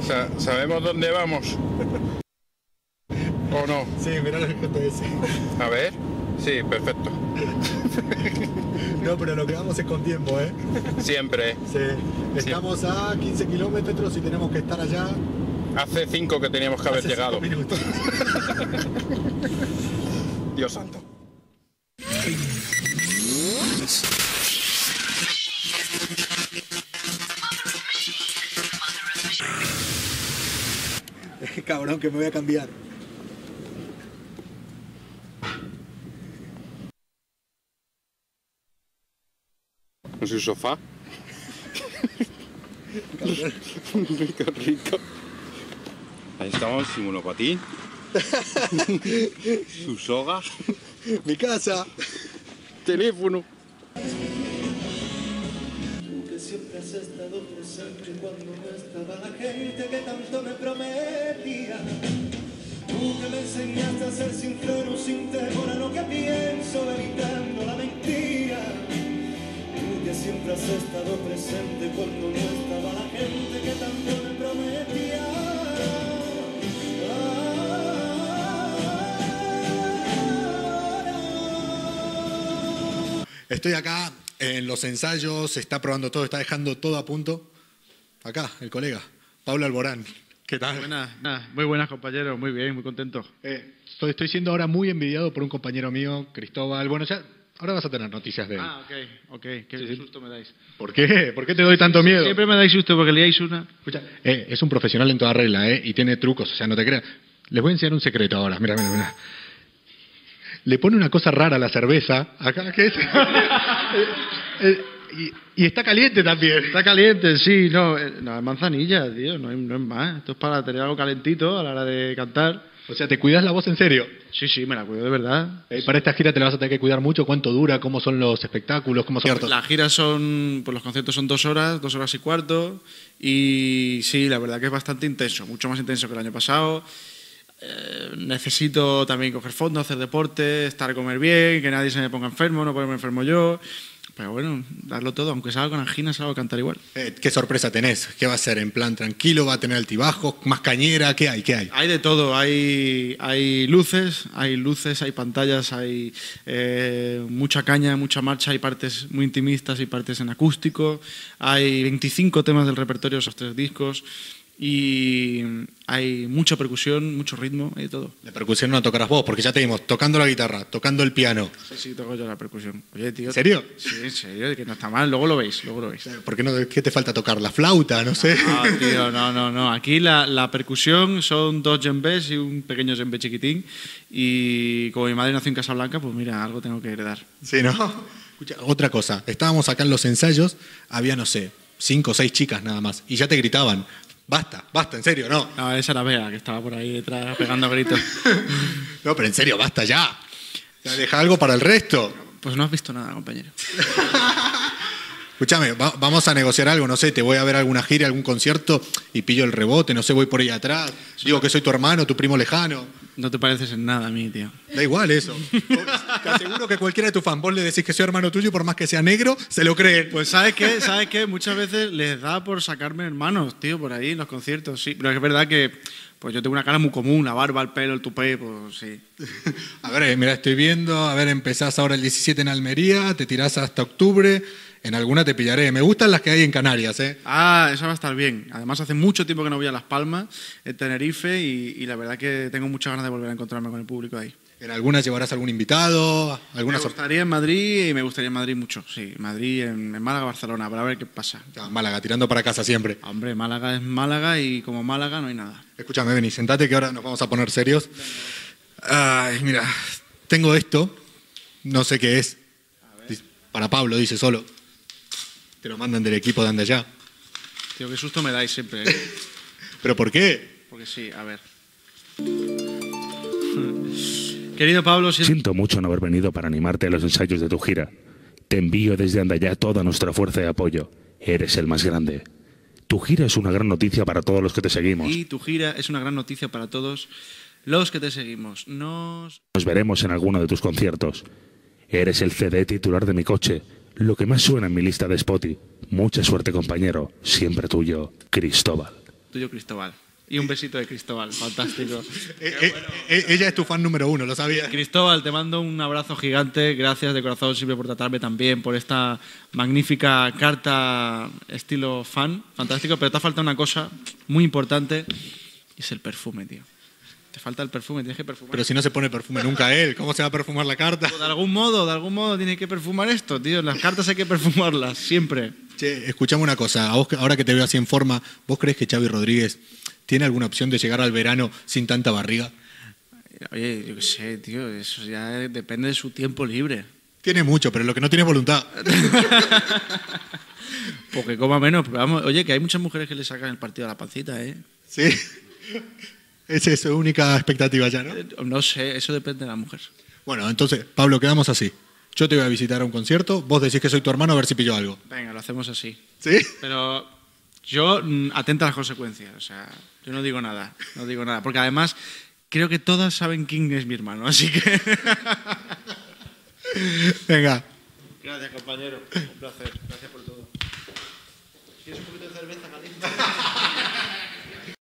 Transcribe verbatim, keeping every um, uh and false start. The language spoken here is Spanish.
Sa ¿Sabemos dónde vamos? ¿O no? Sí, mirá el G P S. A ver. Sí, perfecto. No, pero lo que vamos es con tiempo, ¿eh? Siempre. Sí. Estamos sí. a quince kilómetros y tenemos que estar allá. Hace cinco que teníamos que haber Hace llegado. cinco minutos. Dios santo. Cabrón, que me voy a cambiar. ¿En su sofá? Rico, rico. Ahí estamos, sin monopatín. Su soga. Mi casa. Teléfono. Que siempre has estado presente cuando no estaba la gente que tanto me prometía. Tú que me enseñaste a ser sincero sin temor a lo que pienso, evitando la mentira. Tú que siempre has estado presente cuando no estaba la gente que tanto me prometía. Estoy acá en los ensayos, está probando todo, está dejando todo a punto. Acá, el colega, Pablo Alborán. ¿Qué tal? Buenas, muy buenas, compañeros, muy bien, muy contento. Eh, estoy, estoy siendo ahora muy envidiado por un compañero mío, Cristóbal. Bueno, ya ahora vas a tener noticias de él. Ah, ok, ok, qué sí, susto sí. me dais. ¿Por qué? ¿Por qué te doy tanto miedo? Siempre me dais susto porque liáis una. Escucha, eh, es un profesional en toda regla, ¿eh? Y tiene trucos, o sea, no te creas. Les voy a enseñar un secreto ahora, mira, mira, mira. Le pone una cosa rara a la cerveza, acá, ¿qué es? y, y está caliente también. Está caliente, sí, no, no es manzanilla, tío, no, no es más. Esto es para tener algo calentito a la hora de cantar. O sea, ¿te cuidas la voz en serio? Sí, sí, me la cuido de verdad. Eh, para esta gira te la vas a tener que cuidar mucho. ¿Cuánto dura? ¿Cómo son los espectáculos? ¿Cómo son? La gira son, pues los conciertos son dos horas, dos horas y cuarto. Y sí, la verdad que es bastante intenso, mucho más intenso que el año pasado. Eh, necesito también coger fondo, hacer deporte, estar a comer bien, que nadie se me ponga enfermo, no ponerme enfermo yo. Pero bueno, darlo todo, aunque salga con angina, salga a cantar igual. Eh, ¿Qué sorpresa tenés? ¿Qué va a ser? ¿En plan tranquilo? ¿Va a tener altibajos? ¿Más cañera? ¿Qué hay? ¿Qué hay? Hay de todo. Hay, hay luces, hay luces, hay pantallas, hay eh, mucha caña, mucha marcha, hay partes muy intimistas y partes en acústico. Hay veinticinco temas del repertorio, esos tres discos. Y hay mucha percusión, mucho ritmo, hay de todo. La percusión no la tocarás vos, porque ya te vimos tocando la guitarra, tocando el piano. Sí, sí, toco yo la percusión. Oye, tío. ¿En serio? Sí, en serio, que no está mal, luego lo veis, luego lo veis. ¿Por qué no? ¿Qué te falta tocar? ¿La flauta? No sé. No, tío, no, no, no. Aquí la, la percusión son dos djembés y un pequeño djembé chiquitín. Y como mi madre nació en Casablanca, pues mira, algo tengo que heredar. Sí, ¿no? Escucha, otra cosa. Estábamos acá en los ensayos, había, no sé, cinco o seis chicas nada más. Y ya te gritaban. Basta, basta, en serio, no. No, esa era Bea, que estaba por ahí detrás pegando gritos. No, pero en serio, basta ya. Deja algo para el resto. Pues no has visto nada, compañero. Escúchame, va, vamos a negociar algo, no sé, te voy a ver alguna gira, algún concierto y pillo el rebote, no sé, voy por ahí atrás. Digo que soy tu hermano, tu primo lejano. No te pareces en nada a mí, tío. Da igual eso. Te aseguro que cualquiera de tus fans, vos le decís que soy hermano tuyo, por más que sea negro, se lo creen. Pues ¿sabes qué? ¿Sabes qué? Muchas veces les da por sacarme hermanos, tío, por ahí en los conciertos, sí. Pero es verdad que pues yo tengo una cara muy común, la barba, el pelo, el tupé, pues sí. A ver, mira, estoy viendo, a ver, empezás ahora el diecisiete en Almería, te tirás hasta octubre. En alguna te pillaré. Me gustan las que hay en Canarias, ¿eh? Ah, esa va a estar bien. Además, hace mucho tiempo que no voy a Las Palmas, en Tenerife, y, y la verdad que tengo muchas ganas de volver a encontrarme con el público ahí. ¿En alguna llevarás algún invitado? ¿Alguna me gustaría en Madrid, y me gustaría en Madrid mucho, sí. Madrid, en, en Málaga, Barcelona, para ver qué pasa. Ah, Málaga, tirando para casa siempre. Hombre, Málaga es Málaga y como Málaga no hay nada. Escúchame, Beni, sentate que ahora nos vamos a poner serios. Ay, mira, tengo esto, no sé qué es. Para Pablo, dice solo. Te lo mandan del equipo de anda allá. Tío, qué susto me dais siempre, ¿eh? ¿Pero por qué? Porque sí, a ver. Querido Pablo... Si... Siento mucho no haber venido para animarte a los ensayos de tu gira. Te envío desde Andallá toda nuestra fuerza y apoyo. Eres el más grande. Tu gira es una gran noticia para todos los que te seguimos. Y tu gira es una gran noticia para todos los que te seguimos. Nos... Nos veremos en alguno de tus conciertos. Eres el C D titular de mi coche. Lo que más suena en mi lista de Spotify. Mucha suerte, compañero. Siempre tuyo, Cristóbal. tuyo Cristóbal. Y un besito de Cristóbal, fantástico. Eh, eh, eh, ella es tu fan número uno, ¿lo sabías? Cristóbal, te mando un abrazo gigante. Gracias de corazón siempre por tratarme tan bien, por esta magnífica carta estilo fan. Fantástico, pero te falta una cosa muy importante y es el perfume, tío. Te falta el perfume, tienes que perfumar. Pero si no se pone perfume nunca él, ¿cómo se va a perfumar la carta? De algún modo, de algún modo tienes que perfumar esto, tío. Las cartas hay que perfumarlas, siempre. Che, escuchame una cosa. A vos, que- ahora que te veo así en forma, ¿vos crees que Xavi Rodríguez tiene alguna opción de llegar al verano sin tanta barriga? Oye, yo qué sé, tío, eso ya depende de su tiempo libre. Tiene mucho, pero lo que no tiene es voluntad. Porque coma menos. Pero vamos, oye, que hay muchas mujeres que le sacan el partido a la pancita, ¿eh? ¿Sí? Esa es su única expectativa ya, ¿no? Eh, No sé, eso depende de la mujer. Bueno, entonces, Pablo, quedamos así. Yo te voy a visitar a un concierto, vos decís que soy tu hermano a ver si pillo algo. Venga, lo hacemos así. ¿Sí? Pero yo, mm, atenta a las consecuencias. O sea, yo no digo nada, no digo nada. Porque además, creo que todas saben quién es mi hermano, así que... Venga. Gracias, compañero. Un placer. Gracias por todo. ¿Quieres un poquito de cerveza caliente?